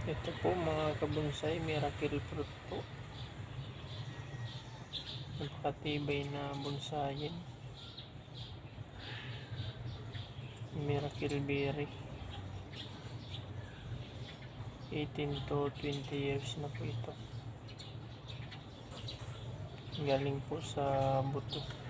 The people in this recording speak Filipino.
Ito po mga kabonsai, miracle fruit po. Napakatibay na bonsayin. Miracle berry. 18 to 20 years na po ito. Galing po sa buto.